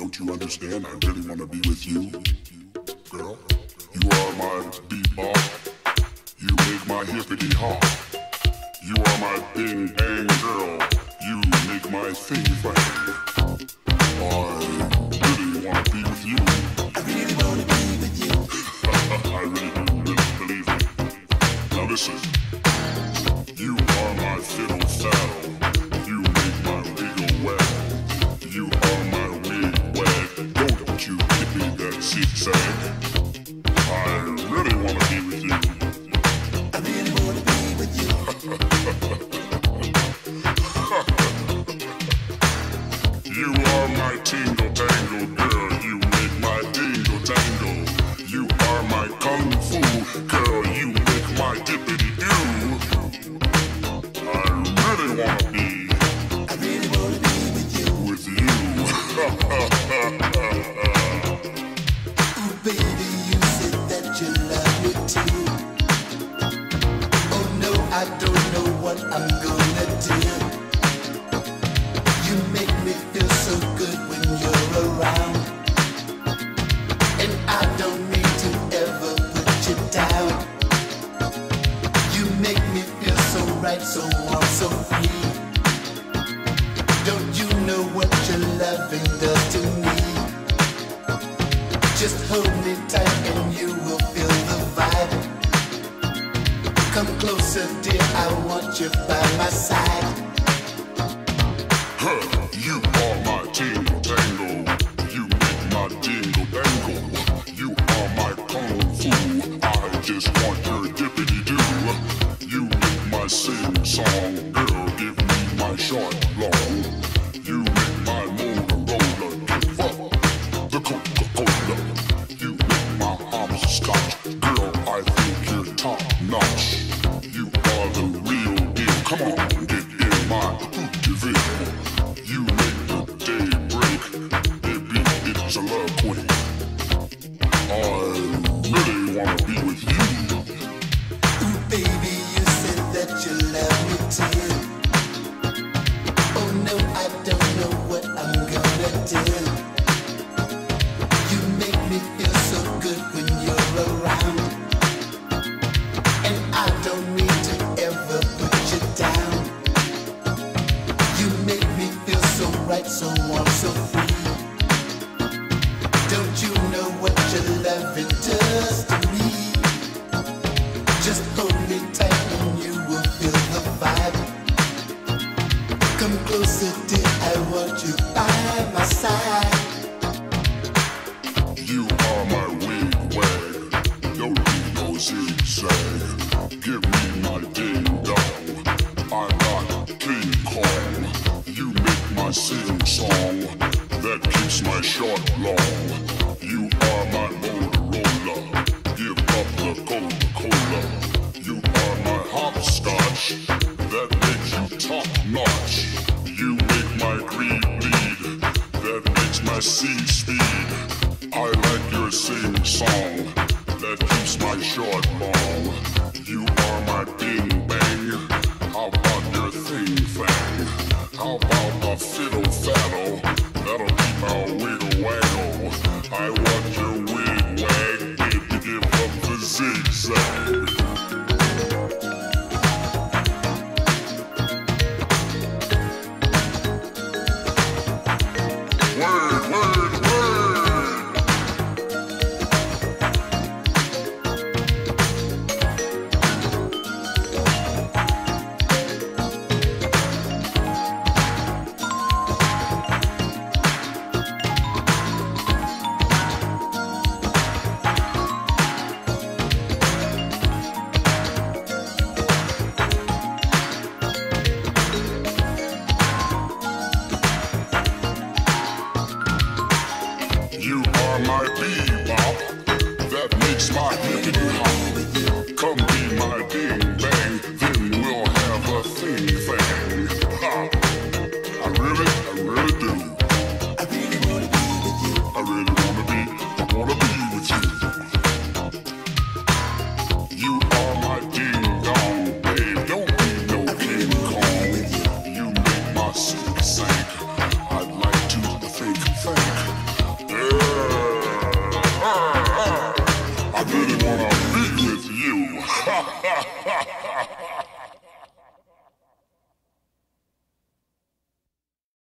Don't you understand? I really wanna be with you, girl. You are my bebop. You make my hippity hop. You are my bing bang girl. You make my thing bang. I really wanna be with you. I really wanna be with you. I really do, really believe it. Now listen. You are my fiddle saddle. You make my wiggle wag. You are my wig wag. Don't you give me that zigzag. I really wanna be with you. I really wanna be with you. You are my tingle tangle girl. You make my dingle tangle. You are my kung fu girl. You make my dippity do. I really wanna be. I really wanna be with you. With you. Ooh, baby, you said that you love me too. Oh no, I don't know what I'm gonna do. You make me feel so good when you're around, and I don't mean to ever put you down. You make me feel so right, so warm, so free. Don't you know what your loving does to me? Just hold me tight and you will feel the vibe. Come closer, dear, I want you by my side. You are my tingle tangle. You make my dingle dangle. You are my kung fu. I just want your dippity do. You make my sing song. Girl, give me my short long. You make my Motorola give up the Coca-Cola. You make my hopscotch. Girl, I think you're top notch. You are the real deal. Come on, get in my hooptyville. You make the day break. Baby, it's a love queen. I really wanna be with you. Ooh, baby, you said that you love me too. Oh no, I don't know what I'm gonna do. You make me feel so good when you're around, and I don't mean to ever put you down. You make me feel so right, so warm, so free. Don't you know what your loving does to me? Just hold me tight and you will feel the vibe. Come closer, dear, I want you by my side. You are my wig wag. Don't need no zigzag. Give me my ding dong. I'm not King Kong. You make my sing song that keeps my short long. You are my Motorola. Give up the Coca-Cola. You are my hopscotch that makes you top notch. You make my green bleed that makes my sea speed. I like your sing song that keeps my short long. You are my bing bang. How about your thing fang? How about a fiddle faddle? That'll keep our wiggle waggle. I want your wig wag, baby, give up the zigzag. Word, word, word. You are my bebop that makes my hippity hop. Come be my ding bang, then we'll have a thing thang. Ha! I really do. I really wanna be with you. I wanna be with you. You are my ding dong, babe. Don't be no King Kong. You make my sing sank. I'd like to think.